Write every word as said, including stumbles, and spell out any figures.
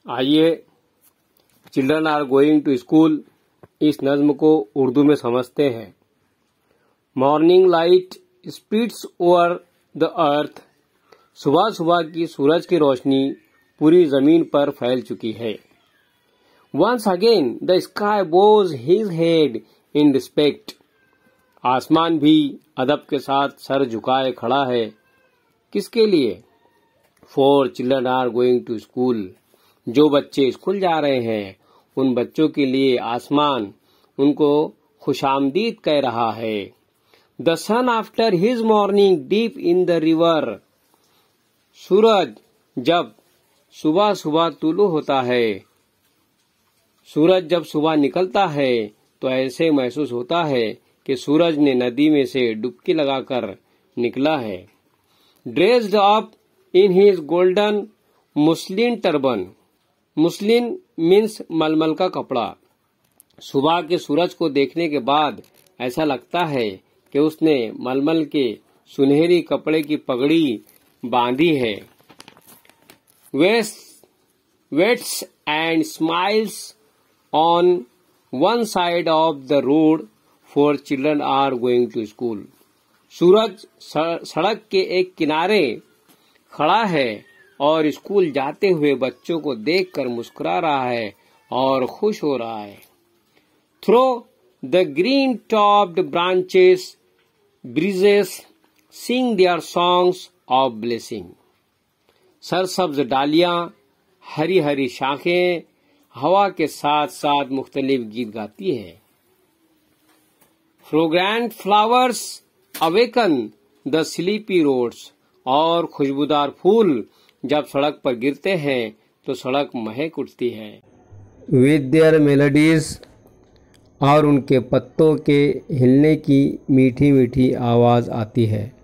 आइए, children are going to school इस नज्म को उर्दू में समझते हैं। Morning light splits over the earth. सुबह सुबह की सूरज की रोशनी पूरी जमीन पर फैल चुकी है। Once again the sky bows his head in respect. आसमान भी अदब के साथ सर झुकाए खड़ा है। किसके लिए? For children are going to school. जो बच्चे स्कूल जा रहे हैं उन बच्चों के लिए आसमान उनको खुशामदीद कह रहा है। The sun after his morning dip in the river. सूरज जब सुबह सुबह तुलू होता है, सूरज जब सुबह निकलता है तो ऐसे महसूस होता है कि सूरज ने नदी में से डुबकी लगाकर निकला है। Dressed up in his golden muslin turban. Muslin means मलमल का कपड़ा। सुबह के सूरज को देखने के बाद ऐसा लगता है कि उसने मलमल के सुनहरी कपड़े की पगड़ी बांधी है। Waits and smiles on one side of the road for children are going to school. सूरज सड़क के एक किनारे खड़ा है और स्कूल जाते हुए बच्चों को देखकर मुस्कुरा रहा है और खुश हो रहा है। Through the green topped branches breezes sing their songs of blessing. सरसब्ज डालियां, हरी हरी शाखें हवा के साथ साथ मुख्तलिफ गीत गाती है। Fragrant flowers awaken the sleepy roads. और खुशबूदार फूल जब सड़क पर गिरते हैं तो सड़क महक उठती है। With their melodies. और उनके पत्तों के हिलने की मीठी मीठी आवाज आती है।